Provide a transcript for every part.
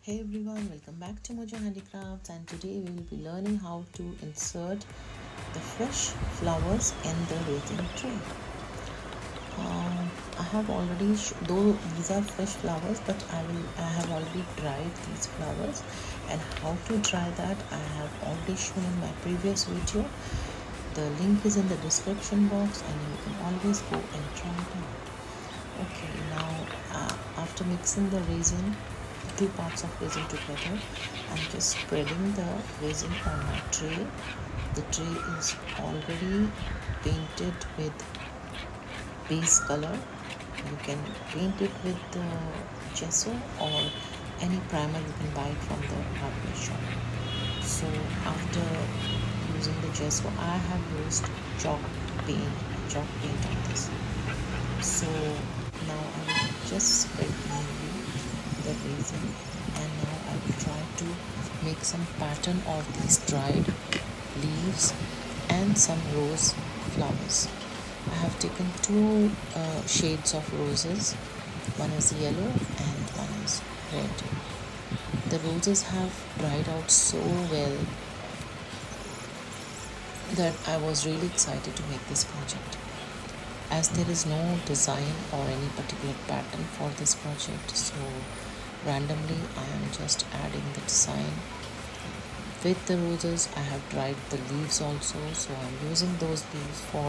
Hey everyone, welcome back to Mojo Handicrafts, and today we will be learning how to insert the fresh flowers in the resin tray. I have already, though these are fresh flowers, but I have already dried these flowers, and how to dry that I have already shown in my previous video. The link is in the description box, and you can always go and try it out. Okay, now after mixing the resin, two parts of resin together, I'm just spreading the resin on my tray. The tray is already painted with base color. You can paint it with the gesso or any primer you can buy it from the hardware shop. So after using the gesso, I have used chalk paint on this. So now I will just spread evenly the resin, and now I will try to make some pattern of these dried leaves and some rose flowers. I have taken two shades of roses. One is yellow and one is red. The roses have dried out so well that I was really excited to make this project. As there is no design or any particular pattern for this project, so randomly I am just adding the design. With the roses I have dried the leaves also, so I'm using those leaves for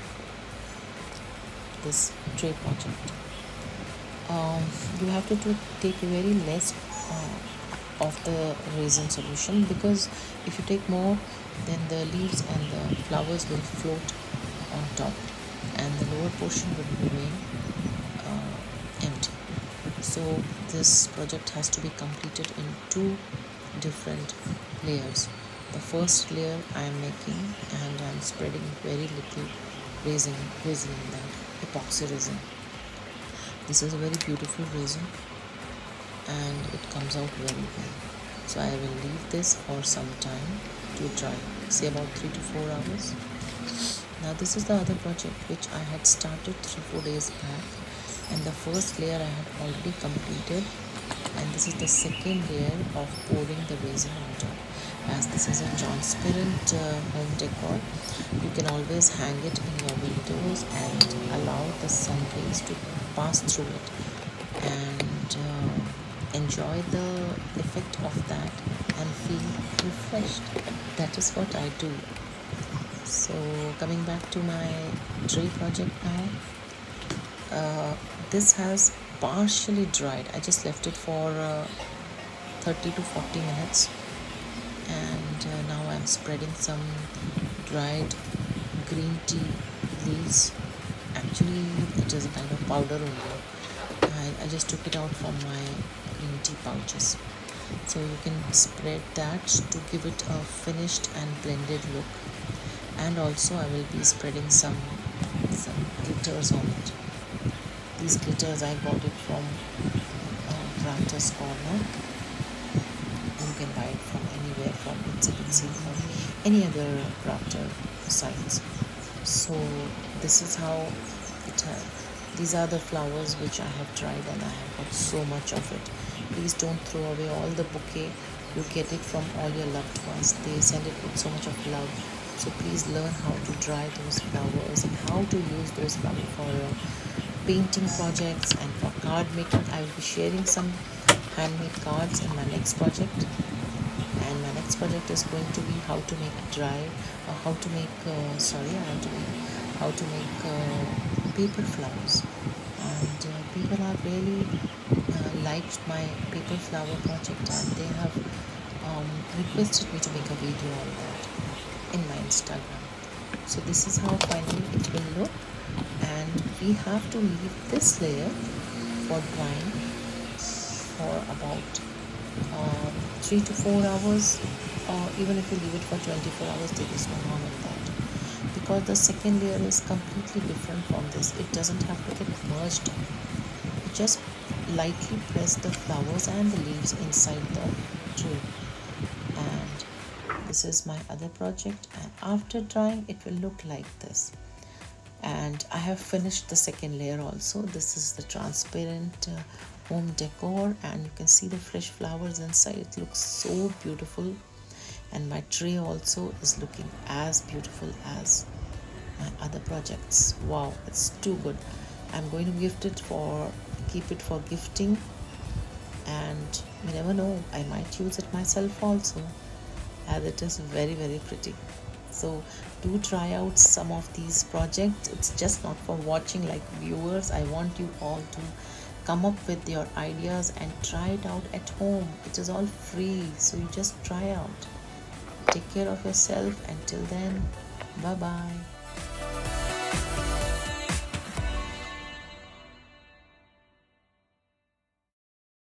this tray project. You have to take very less of the resin solution, because if you take more, then the leaves and the flowers will float on top and the lower portion will remain empty. So this project has to be completed in two different layers. The first layer I am making, and I am spreading very little resin in that, epoxy resin. This is a very beautiful resin and it comes out very well. So I will leave this for some time to dry, say about 3 to 4 hours. Now this is the other project which I had started 3-4 days back, and the first layer I had already completed, and this is the second layer of pouring the resin on top. As this is a transparent home decor, you can always hang it in your windows and allow the sun rays to pass through it and enjoy the effect of that and feel refreshed. That is what I do. So coming back to my tray project now, this has partially dried. I just left it for 30 to 40 minutes, and now I'm spreading some dried green tea leaves. Actually it is a kind of powder only. I just took it out from my green tea pouches. So you can spread that to give it a finished and blended look. And also I will be spreading some glitters on it. These glitters I got it from Crafters Corner. You can buy it from anywhere, from Itsy or any other crafter sites. So this is how it has. These are the flowers which I have dried, and I have got so much of it. Please don't throw away all the bouquet. You get it from all your loved ones. They send it with so much of love. So please learn how to dry those flowers and how to use those flowers for painting projects and for card making. I will be sharing some handmade cards in my next project, and my next project is going to be how to make paper flowers. And people have really liked my paper flower project, and they have requested me to make a video on that in my Instagram. So this is how finally it will look, and we have to leave this layer for drying for about 3 to 4 hours, or even if you leave it for 24 hours, there is no harm in that, because the second layer is completely different from this. It doesn't have to get merged up. You just lightly press the flowers and the leaves inside the tray. And this is my other project, and after drying it will look like this. And I have finished the second layer also. This is the transparent home decor, and you can see the fresh flowers inside. It looks so beautiful, and my tray also is looking as beautiful as my other projects. Wow, it's too good. I'm going to keep it for gifting, and you never know, I might use it myself also, as it is very very pretty. So do try out some of these projects. It's just not for watching like viewers. I want you all to come up with your ideas and try it out at home. It is all free, so you just try out. Take care of yourself. Until then, bye bye.